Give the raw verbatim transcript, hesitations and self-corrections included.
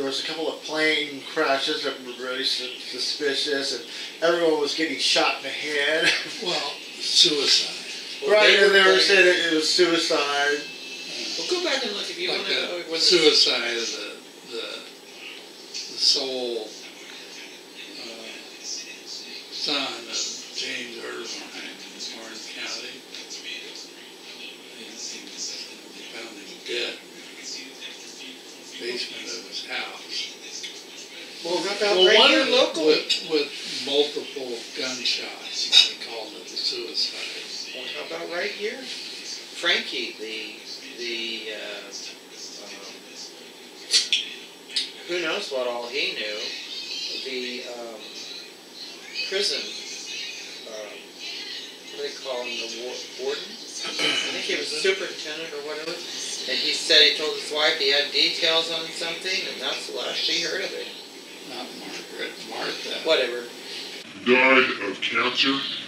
there was a couple of plane crashes that were really su suspicious, and everyone was getting shot in the head. Well, suicide. Well, right, they and they were saying it, it was suicide. Well, go back and look if you like want to know. The suicide of the, the, the sole uh, son of James Irvine in Orange County. He, he found him dead in the basement of his house. Well, how about well, right one here local? With, with multiple gunshots. They called it a suicide. Well, how about right here? Frankie, the, the, uh, um, who knows what all he knew, the, um, prison, um, what do they call him, the war warden? I think he was superintendent or whatever. And he said he told his wife he had details on something, and that's the last she heard of it. Not Margaret, Martha. Whatever. Died of cancer.